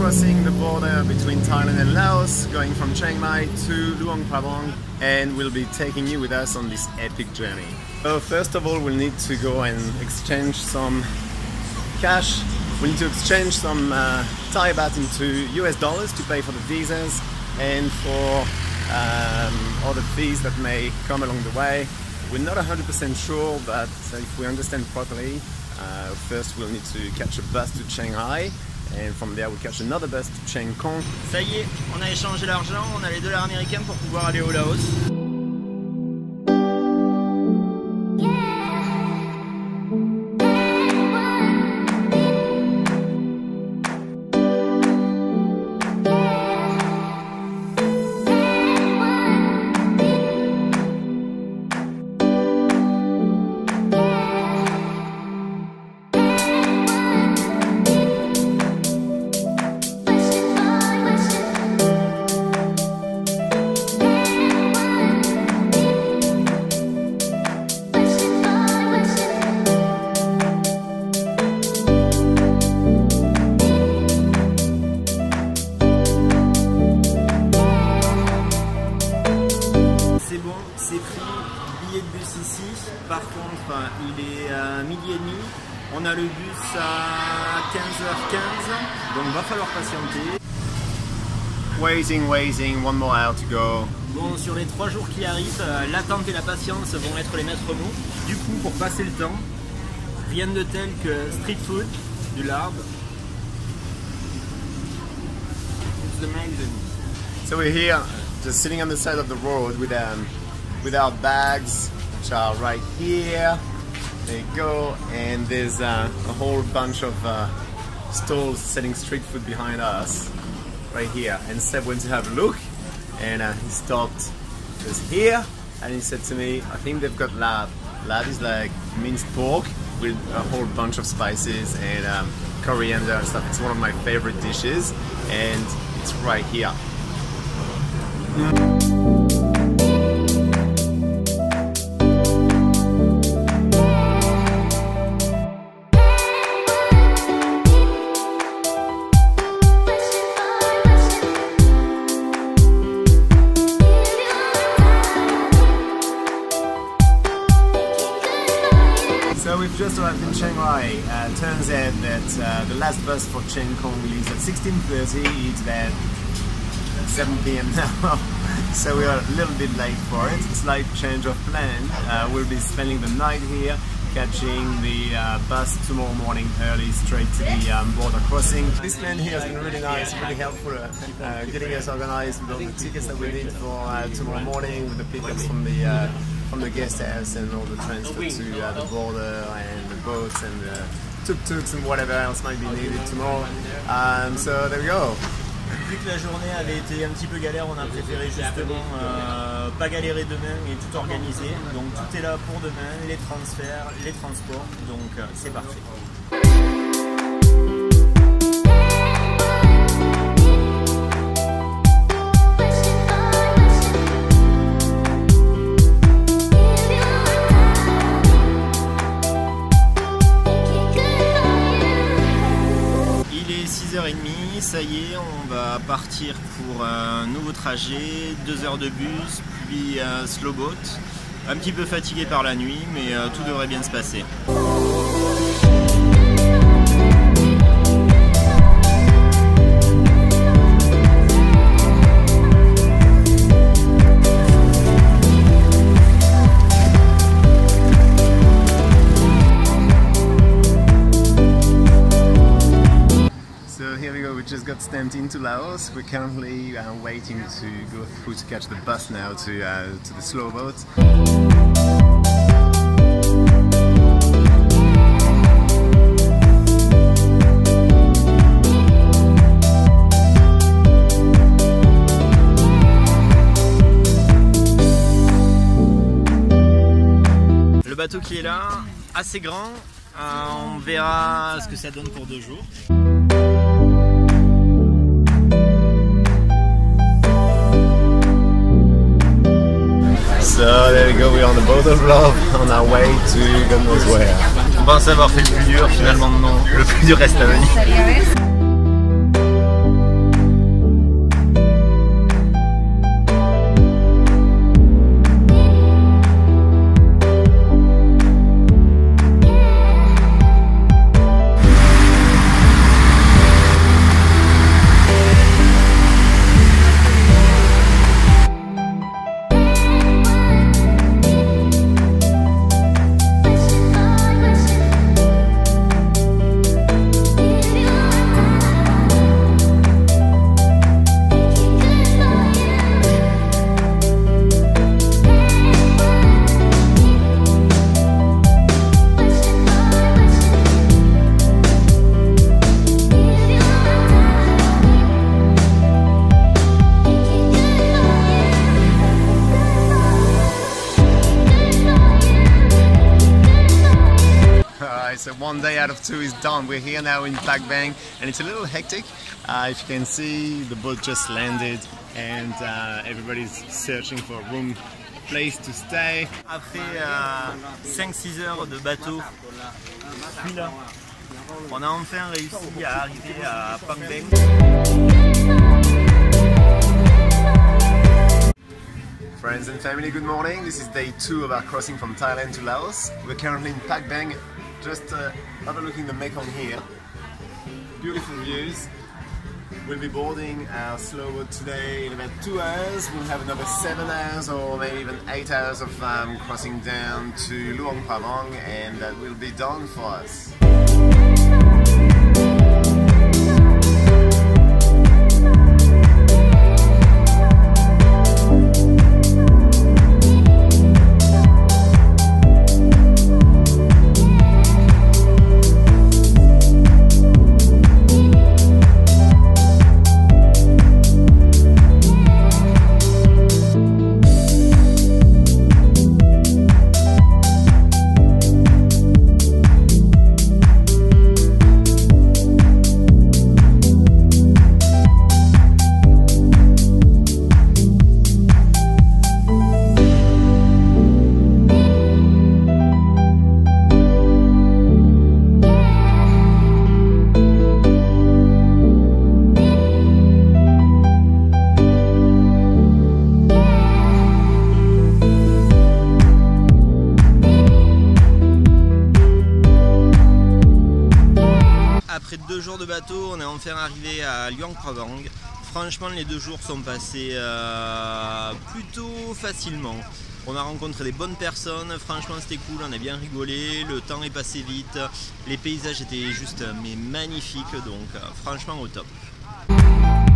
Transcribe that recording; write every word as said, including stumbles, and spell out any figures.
crossing the border between Thailand and Laos, going from Chiang Rai to Luang Prabang, and we'll be taking you with us on this epic journey. So first of all, we'll need to go and exchange some cash. We need to exchange some uh, Thai baht into U S dollars to pay for the visas and for um, all the fees that may come along the way. We're not one hundred percent sure, but if we understand properly, uh, first we'll need to catch a bus to Chiang Rai, and from there we'll catch another bus to Chiang Rai. Ça y est, on a échangé l'argent, on a les dollars américains pour pouvoir aller au Laos. C'est pris, billet de bus ici, par contre il est à midi et demi, on a le bus à quinze heures quinze, donc va falloir patienter. Waiting, waiting, one more hour to go. Bon, sur les trois jours qui arrivent, l'attente et la patience vont être les maîtres mots. Du coup, pour passer le temps, rien de tel que street food, du lard. It's amazing. So we're here, just sitting on the side of the road with um, with our bags, which are right here. There you go, and there's uh, a whole bunch of uh, stalls selling street food behind us, right here. And Seb went to have a look, and uh, he stopped just here, and he said to me, I think they've got lard. Lard is like minced pork with a whole bunch of spices and um, coriander and stuff. It's one of my favorite dishes, and it's right here. So we've just arrived in Chiang Rai. Uh, turns out that uh, the last bus for Chiang Rai leaves at sixteen thirty. It's about seven p m now, so we are a little bit late for it. Slight change of plan. Uh, we'll be spending the night here, catching the uh, bus tomorrow morning early straight to the um, border crossing. This man here has been really nice, really helpful, uh, uh, getting us organized with all the tickets that we need for uh, tomorrow morning, with the pickups from the uh, from the guest house and all the transfer to uh, the border and the boats and the tuk-tuks and whatever else might be needed tomorrow. Um, so there we go. Vu que la journée avait été un petit peu galère, on a préféré justement euh, pas galérer demain et tout organiser. Donc tout est là pour demain, les transferts, les transports, donc euh, c'est parfait. six heures trente, ça y est, on va partir pour un nouveau trajet, deux heures de bus, puis un slow boat. Un petit peu fatigué par la nuit, mais euh, tout devrait bien se passer. Just got stamped into Laos. We're currently uh, waiting to go through to catch the bus now to, uh, to the slow boat. Le bateau qui est là, assez grand, euh, on verra ce que ça donne pour deux jours. So there we go, we're on the boat of love, on our way to God knows where. On pense avoir fait le plus dur, finalement non, le plus dur reste à venir. one day out of two is done. We're here now in Pak Beng and it's a little hectic. Uh, if you can see, the boat just landed and uh, everybody's searching for a room, a place to stay. Après euh, cinq six heures de bateau, puis là, on a enfin réussi à arriver à Pak Beng. Friends and family, good morning. This is day two of our crossing from Thailand to Laos. We're currently in Pak Beng, just uh, overlooking the Mekong here. Beautiful views. We'll be boarding our slow boat today in about two hours. We'll have another seven hours or maybe even eight hours of um, crossing down to Luang Prabang, and that will be done for us. Après deux jours de bateau, on est enfin arrivé à Luang Prabang. Franchement, les deux jours sont passés euh, plutôt facilement. On a rencontré des bonnes personnes, franchement c'était cool, on a bien rigolé, le temps est passé vite, les paysages étaient juste mais magnifiques, donc euh, franchement au top.